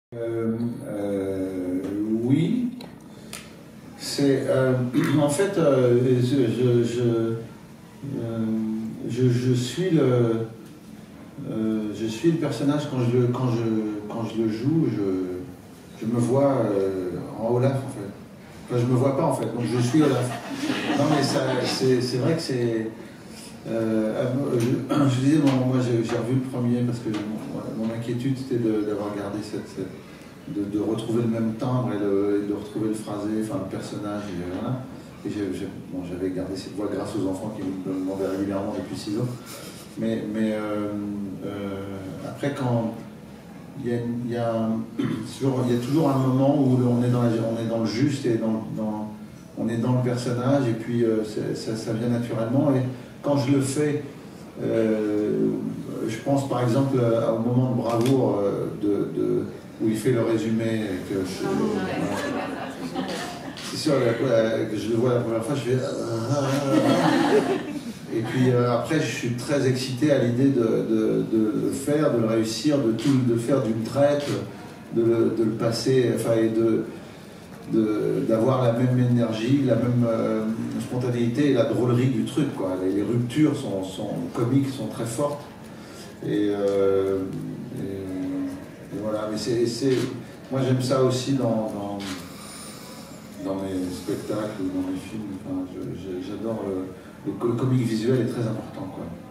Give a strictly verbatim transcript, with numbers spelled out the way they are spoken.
Euh, euh, oui, c'est euh, en fait euh, je, je, je, euh, je, je suis le euh, je suis le personnage quand je quand je quand je le joue, je, je me vois euh, en Olaf en fait. Enfin, je me vois pas en fait, donc je suis Olaf. Non mais ça c'est c'est vrai que c'est euh, je, je disais bon, moi j'ai revu le premier parce que mon, mon inquiétude c'était d'avoir gardé cette, cette De, de retrouver le même timbre et, le, et de retrouver le phrasé, enfin le personnage. Et, voilà. Et j'avais bon, gardé cette voix grâce aux enfants qui me demandaient régulièrement depuis six ans. Mais, mais euh, euh, après, quand il y a, il y, a, il y a toujours un moment où on est dans, la, on est dans le juste et dans, dans, on est dans le personnage et puis euh, ça, ça vient naturellement. Et quand je le fais, euh, je pense par exemple au moment de bravoure euh, de, de où il fait le résumé, que je, c'est sûr que je le vois la première fois, je fais et puis euh, après je suis très excité à l'idée de, de, de le faire, de le réussir, de tout, de faire d'une traite, de le, de le passer, enfin et de d'avoir la même énergie, la même euh, spontanéité et la drôlerie du truc, quoi. Les, les ruptures sont, sont comiques, sont très fortes et, euh, et Et voilà, mais c'est, moi j'aime ça aussi dans, dans, dans mes spectacles ou dans mes films. Enfin, j'adore le, le, le comique visuel est très important, quoi.